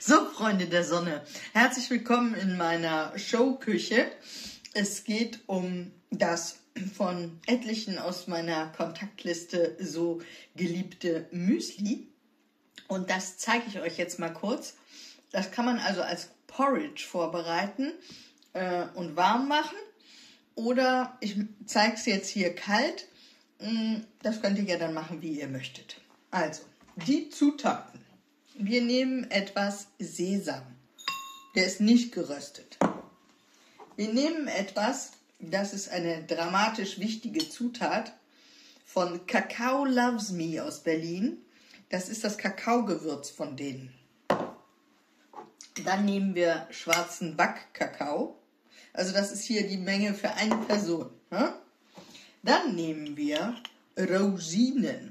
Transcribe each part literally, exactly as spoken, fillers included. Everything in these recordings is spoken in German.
So, Freunde der Sonne, herzlich willkommen in meiner Showküche. Es geht um das von etlichen aus meiner Kontaktliste so geliebte Müsli. Und das zeige ich euch jetzt mal kurz. Das kann man also als Porridge vorbereiten äh, und warm machen. Oder ich zeige es jetzt hier kalt. Das könnt ihr ja dann machen, wie ihr möchtet. Also, die Zutaten. Wir nehmen etwas Sesam. Der ist nicht geröstet. Wir nehmen etwas, das ist eine dramatisch wichtige Zutat, von Kakao Loves Me aus Berlin. Das ist das Kakaogewürz von denen. Dann nehmen wir schwarzen Backkakao. Also das ist hier die Menge für eine Person. Dann nehmen wir Rosinen.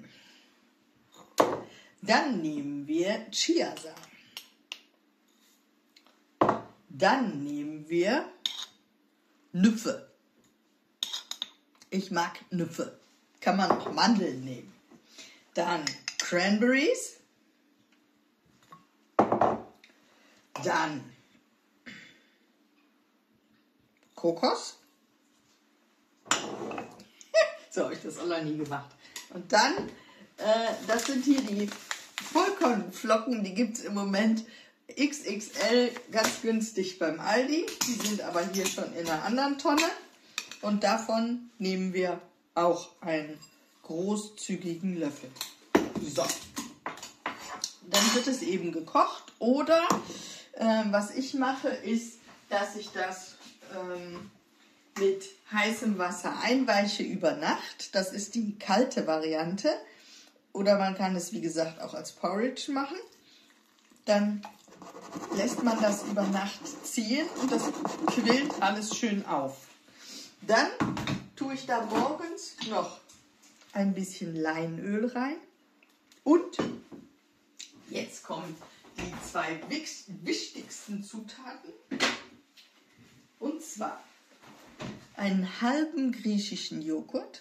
Dann nehmen wir Chiasamen. Dann nehmen wir Nüsse. Ich mag Nüsse. Kann man auch Mandeln nehmen. Dann Cranberries. Dann Kokos. So habe ich das auch noch nie gemacht. Und dann, äh, das sind hier die Vollkornflocken, die gibt es im Moment X X L ganz günstig beim Aldi. Die sind aber hier schon in einer anderen Tonne. Und davon nehmen wir auch einen großzügigen Löffel. So. Dann wird es eben gekocht. Oder äh, was ich mache, ist, dass ich das ähm, mit heißem Wasser einweiche über Nacht. Das ist die kalte Variante. Oder man kann es, wie gesagt, auch als Porridge machen. Dann lässt man das über Nacht ziehen und das quillt alles schön auf. Dann tue ich da morgens noch ein bisschen Leinöl rein. Und jetzt kommen die zwei wichtigsten Zutaten. Und zwar einen halben griechischen Joghurt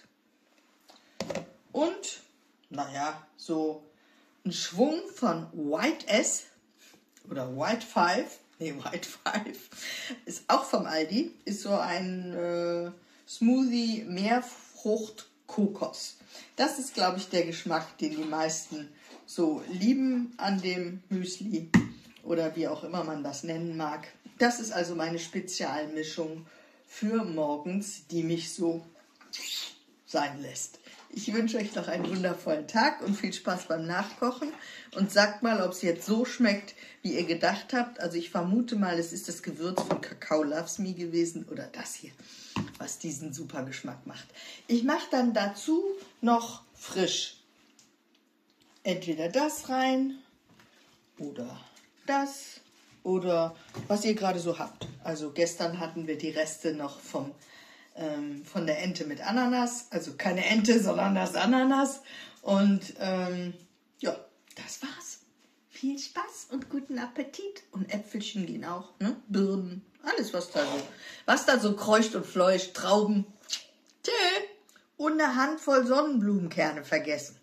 und, naja, so ein Schwung von White S oder White Five, nee, White Five, ist auch vom Aldi, ist so ein äh, Smoothie Meerfrucht Kokos. Das ist, glaube ich, der Geschmack, den die meisten so lieben an dem Müsli oder wie auch immer man das nennen mag. Das ist also meine Spezialmischung für morgens, die mich so sein lässt. Ich wünsche euch noch einen wundervollen Tag und viel Spaß beim Nachkochen. Und sagt mal, ob es jetzt so schmeckt, wie ihr gedacht habt. Also ich vermute mal, es ist das Gewürz von Kakao Loves Me gewesen oder das hier, was diesen super Geschmack macht. Ich mache dann dazu noch frisch entweder das rein oder das oder was ihr gerade so habt. Also gestern hatten wir die Reste noch vom Ähm, von der Ente mit Ananas, also keine Ente, sondern das Ananas. Und ähm, ja, das war's. Viel Spaß und guten Appetit. Und Äpfelchen gehen auch, ne? Birnen, alles was da so, was da so kreucht und fleucht, Trauben. Tschö. Und eine Handvoll Sonnenblumenkerne vergessen.